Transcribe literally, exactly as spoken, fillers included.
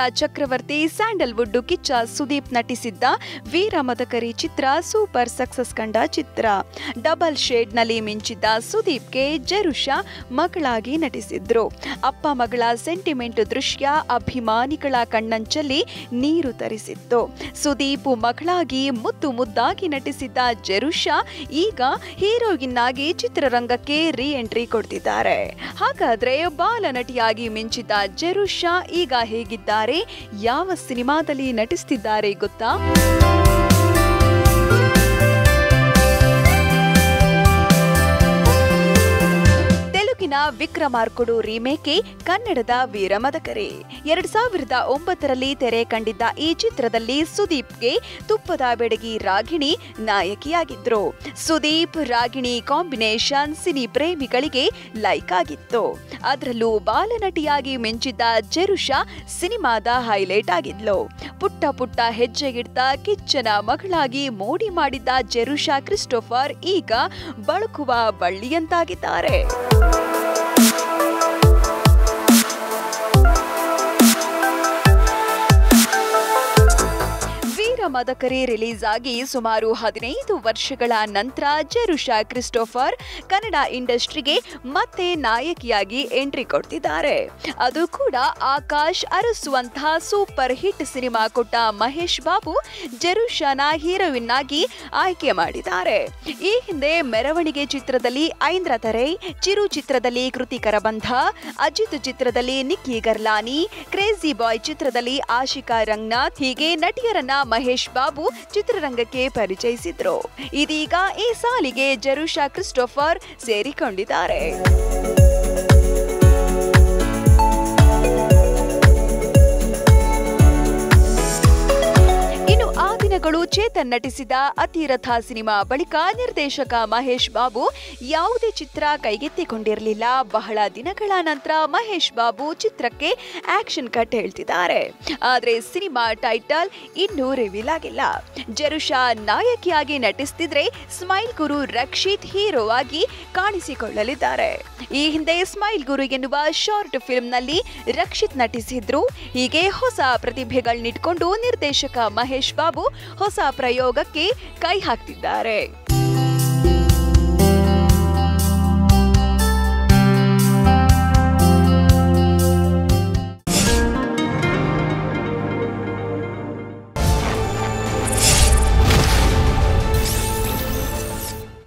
ಹಾಸ್ಯ ಚಕ್ರವರ್ತಿ ಸ್ಯಾಂಡಲ್ವುಡ್ ಕಿಚ್ಚ ಸುದೀಪ್ ನಟಿಸಿದ್ದ ವೀರ ಮದಕರಿ ಚಿತ್ರ ಸೂಪರ್ ಸಕ್ಸಸ್ ಕಂಡ ಚಿತ್ರ. ಡಬಲ್ ಶೇಡ್ ನಲ್ಲಿ ಮಿಂಚಿದ್ದ ಸುದೀಪ್ಗೆ ಜರುಷಾ ಮಗಳಾಗಿ ನಟಿಸಿದ್ರು. ಅಪ್ಪ ಮಗಳ ಸೆಂಟಿಮೆಂಟ್ ದೃಶ್ಯ ಅಭಿಮಾನಿಗಳ ಕಣ್ಣಂಚಲ್ಲಿ ನೀರು ತರಿಸಿತ್ತು. ಸುದೀಪ್ ಮಗಳಾಗಿ ಮುದ್ದು ಮುದ್ದಾಗಿ ನಟಿಸಿದ್ದ ಜರುಷಾ ಈಗ ಹೀರೋಯಿನ್ ಆಗಿ ಚಿತ್ರರಂಗಕ್ಕೆ ರೀ ಎಂಟ್ರಿ ಕೊಡ್ತಿದ್ದಾರೆ. ಹಾಗಾದ್ರೆ ಬಾಲ ನಟಿಯಾಗಿ ಮಿಂಚಿದ್ದ ಜರುಷಾ ಈಗ ಹೇಗಿದ್ದಾರೆ, ಯಾವ ಸಿನಿಮಾದಲ್ಲಿ ನಟಿಸ್ತಿದ್ದಾರೆ ಗೊತ್ತಾ? ವಿಕ್ರಮಾರ್ಕುಡು ರೀಮೇಕೆ ಕನ್ನಡದ ವೀರ ಮದಕರಿ. ಎರಡ್ ಸಾವಿರದ ಒಂಬತ್ತರಲ್ಲಿ ತೆರೆ ಕಂಡಿದ್ದ ಈ ಚಿತ್ರದಲ್ಲಿ ಸುದೀಪ್ಗೆ ತುಪ್ಪದ ಬೆಡಗಿ ರಾಗಿಣಿ ನಾಯಕಿಯಾಗಿದ್ರು. ಸುದೀಪ್ ರಾಗಿಣಿ ಕಾಂಬಿನೇಷನ್ ಸಿನಿ ಪ್ರೇಮಿಗಳಿಗೆ ಲೈಕ್ ಆಗಿತ್ತು. ಅದರಲ್ಲೂ ಬಾಲನಟಿಯಾಗಿ ಮಿಂಚಿದ್ದ ಜರುಷಾ ಸಿನಿಮಾದ ಹೈಲೈಟ್ ಆಗಿದ್ಲು. ಪುಟ್ಟ ಪುಟ್ಟ ಹೆಜ್ಜೆಗಿಡ್ತಾ ಕಿಚ್ಚನ ಮಗಳಾಗಿ ಮೋಡಿ ಮಾಡಿದ್ದ ಜರುಷಾ ಕ್ರಿಸ್ಟೋಫರ್ ಈಗ ಬಳುಕುವ ಬಳ್ಳಿಯಂತಾಗಿದ್ದಾರೆ. ಮದಕರಿ ರಿಲೀಸ್ ಆಗಿ ಸುಮಾರು ಹದಿನೈದು ವರ್ಷಗಳ ನಂತರ ಜರುಷಾ ಕ್ರಿಸ್ಟೋಫರ್ ಕನ್ನಡ ಇಂಡಸ್ಟ್ರಿಗೆ ಮತ್ತೆ ನಾಯಕಿಯಾಗಿ ಎಂಟ್ರಿ ಕೊಡ್ತಿದ್ದಾರೆ. ಅದು ಕೂಡ ಆಕಾಶ್ ಅರಸುವಂತಹ ಸೂಪರ್ ಹಿಟ್ ಸಿನಿಮಾ ಕೊಟ್ಟ ಮಹೇಶ್ ಬಾಬು ಜರುಷಾನ ಹೀರೋಯಿನ್ ಆಗಿ ಆಯ್ಕೆ ಮಾಡಿದ್ದಾರೆ. ಈ ಹಿಂದೆ ಮೆರವಣಿಗೆ ಚಿತ್ರದಲ್ಲಿ ಐಂದ್ರ ತರೈ, ಚಿರು ಚಿತ್ರದಲ್ಲಿ ಕೃತಿಕರ ಬಂಧ, ಅಜಿತ್ ಚಿತ್ರದಲ್ಲಿ ನಿಕ್ಕಿ ಗರ್ಲಾನಿ, ಕ್ರೇಜಿ ಬಾಯ್ ಚಿತ್ರದಲ್ಲಿ ಆಶಿಕಾ ರಂಗನಾಥ್ ಹೀಗೆ ನಟಿಯರನ್ನ ಮಹೇಶ್ ಬಾಬು ಚಿತ್ರರಂಗಕ್ಕೆ ಪರಿಚಯಿಸಿದ್ರು. ಇದೀಗ ಈ ಸಾಲಿಗೆ ಜರುಷಾ ಕ್ರಿಸ್ಟೋಫರ್ ಸೇರಿಕೊಂಡಿದ್ದಾರೆ. ಚೇತನ್ ನಟಿಸಿದ ಅತಿರಥ ಸಿನಿಮಾ ಬಳಿಕ ನಿರ್ದೇಶಕ ಮಹೇಶ್ ಬಾಬು ಯಾವುದೇ ಚಿತ್ರ ಕೈಗೆತ್ತಿಕೊಂಡಿರಲಿಲ್ಲ. ಬಹಳ ದಿನಗಳ ನಂತರ ಮಹೇಶ್ ಬಾಬು ಚಿತ್ರಕ್ಕೆ ಆಕ್ಷನ್ ಕಟ್ ಹೇಳ್ತಿದ್ದಾರೆ. ಆದ್ರೆ ಸಿನಿಮಾ ಟೈಟಲ್ ಇನ್ನೂ ರಿವೀಲ್ ಆಗಿಲ್ಲ. ಜರುಷಾ ನಾಯಕಿಯಾಗಿ ನಟಿಸ್ತಿದ್ರೆ ಸ್ಮೈಲ್ ಗುರು ರಕ್ಷಿತ್ ಹೀರೋ ಆಗಿ ಕಾಣಿಸಿಕೊಳ್ಳಲಿದ್ದಾರೆ. ಈ ಹಿಂದೆ ಸ್ಮೈಲ್ ಗುರು ಎನ್ನುವ ಶಾರ್ಟ್ ಫಿಲ್ಮ್ ನಲ್ಲಿ ರಕ್ಷಿತ್ ನಟಿಸಿದ್ರು. ಹೀಗೆ ಹೊಸ ಪ್ರತಿಭೆಗಳನ್ನಿಟ್ಕೊಂಡು ನಿರ್ದೇಶಕ ಮಹೇಶ್ ಬಾಬು ಹೊಸ ಪ್ರಯೋಗಕ್ಕೆ ಕೈ ಹಾಕ್ತಿದ್ದಾರೆ.